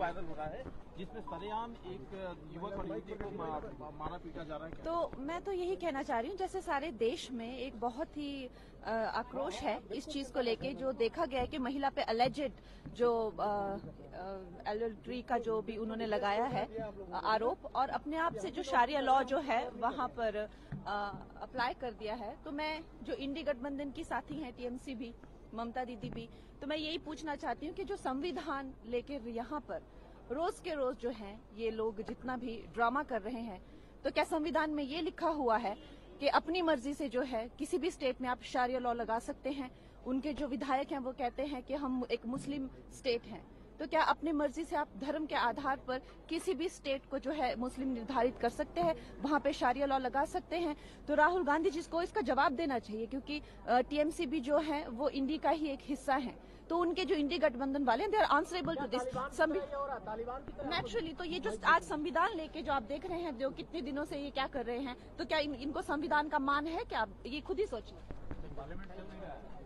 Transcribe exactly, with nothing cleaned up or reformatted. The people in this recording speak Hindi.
वायरल हो रहा है जिसमें सरेआम एक युवक और युवती को मारा पीटा जा रहा है। तो मैं तो यही कहना चाह रही हूँ, जैसे सारे देश में एक बहुत ही आक्रोश है इस चीज को लेके, जो देखा गया है कि महिला पे अलेजेड जो एडल्ट्री का जो भी उन्होंने लगाया है आरोप, और अपने आप से जो शारिया लॉ जो है वहां पर अप्लाई कर दिया है। तो मैं जो इंडी गठबंधन की साथी हैं, टीएमसी भी, ममता दीदी भी, तो मैं यही पूछना चाहती हूँ कि जो संविधान लेके यहाँ पर रोज के रोज जो है ये लोग जितना भी ड्रामा कर रहे हैं, तो क्या संविधान में ये लिखा हुआ है कि अपनी मर्जी से जो है किसी भी स्टेट में आप शारिया लॉ लगा सकते हैं? उनके जो विधायक हैं वो कहते हैं कि हम एक मुस्लिम स्टेट हैं, तो क्या अपनी मर्जी से आप धर्म के आधार पर किसी भी स्टेट को जो है मुस्लिम निर्धारित कर सकते हैं, वहां पे शारिया लॉ लगा सकते हैं? तो राहुल गांधी जी को इसका जवाब देना चाहिए, क्योंकि टीएमसी भी जो है वो इंडी का ही एक हिस्सा है, तो उनके जो इंडी गठबंधन वाले हैं they are answerable to this naturally. तो ये जो आज संविधान लेके जो आप देख रहे हैं, जो कितने दिनों से ये क्या कर रहे हैं, तो क्या इन, इनको संविधान का मान है क्या? ये खुद ही सोचिए।